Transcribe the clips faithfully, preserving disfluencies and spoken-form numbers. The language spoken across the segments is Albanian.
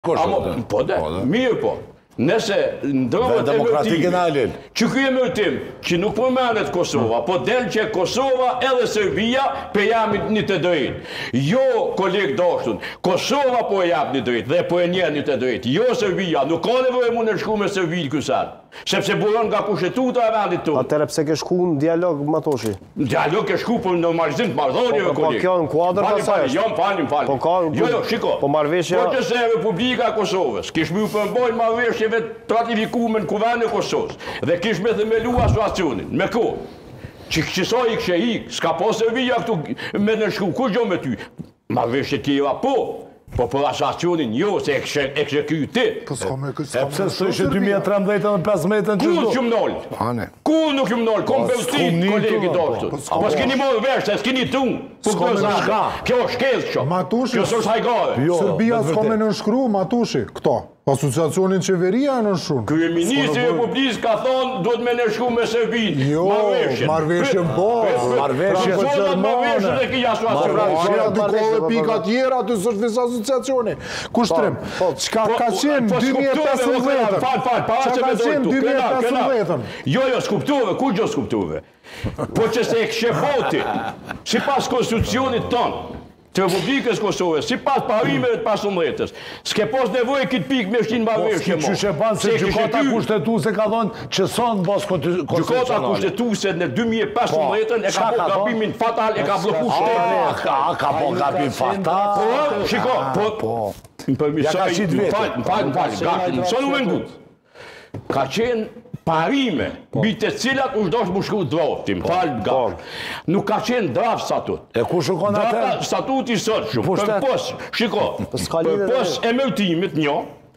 Po dhe, mirë po. Nëse ndrohet emërtimi, që kjo emërtim, që nuk përmenet Kosova, po del që Kosova edhe Serbia për jam një të drejt. Jo, kolegë dashtun, Kosova po e jam një drejt dhe po e njerë një të drejt. Jo Serbia, nuk ka nevojë mu në shku me Serbi kësat. Sepse buron nga kushtetuta e vendit tonë. Atëre pse ke shku në dialog Matoshi? Në dialog ke shku për normalizim të marrëdhënieve, kolegë. Po kjo në kuadër të asaj është. Jo, falim, falim. Jo, jo, shiko. Po marrëveshja... Po që se Republika e Kosovës, kish me u përmbojnë marrëveshjeve të ratifikume në kuvendin e Kosovës, dhe kish me themelu asociacionin, me ko? Që qësa i kështë e ikë, s'ka po Serbia këtu me në shku, kur gjo me ty? Marrëveshje tjera po. Po për asociacionin jo, se e kështë kry ti. Po s'ka me kështë... E pëse së ishë dy mijë e tridhjetë dhe pesëmbëdhjetë që Kur që më nëllë? Kur nuk më nëllë? Kom përsti, kolegi doshtu. Po s'kini morë vesh, se s'kini tunë. Kjo është shkez që. Kjo është hajgare. Serbia s'ka me nënshkru, Matushi, këto. Asociacionin qeveria e nënshkru. Kryeministri e Republikës ka thonë, duhet me nënshkru me Serbin. Jo, marveshjen po. Marveshje për Gjermane. Marveshje dy kohë pika tjera, aty s'është visa asociacioni. Kushtrim, qka ka qenë dy mijë e pesëmbëdhjetën? Fal, fal, para që me dojtë tu. dy mijë e pesëmbëdhjetën? Jo, jo, skuptuve, kur gjo skuptuve? Po që se e këshefoti, si pas konstitucionit tonë, të Republikës Kosovës, si pas parimeve të pesëmbëdhjetës, s'ke pos nevojë këtë pikë me shtinë marrëveshje mo. Që shë banë se gjykata kushtetuse ka thonë që sonë bos konstitucionale. Gjykata kushtetuse në dy mijë e pesëmbëdhjetën e ka po gabimin fatal, e ka bloku shtetin. Ka po gabim fatal. Po, shiko, po, më përmisoj, më falë, më falë, më falë, gati, më sonë u mengu. Ka qenë parime, bitë të cilat u shdosh më shku drafti, më falë gati. Nuk ka qenë draft statut. E ku shukon atë? Statuti sot shumë, për pos, shiko, për pos emërtimit një,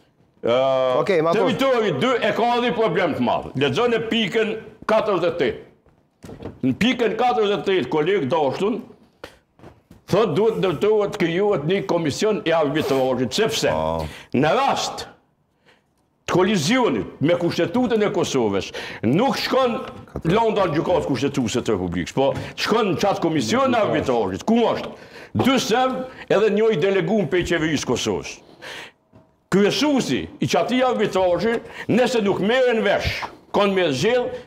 territori dy e ka edhe problem të madhë. Lexon e pikën katërdhjetë e tetë. Në pikën katërdhjetë e tetë, kolegë dashtun, thot duhet ndërtohet krijohet një komision i arbitrajit, sepse në rast të kolizionit me kushtetutën e Kosovës, nuk shkon Londra në gjykatë kushtetuse të Republikës, po shkon në qatë komision në arbitrajit, ku është dy serb edhe njëj deleguar për qeverisë Kosovës. Kryesuesi i qatij arbitrajit, nëse nuk merren vesh, kanë me zgjedh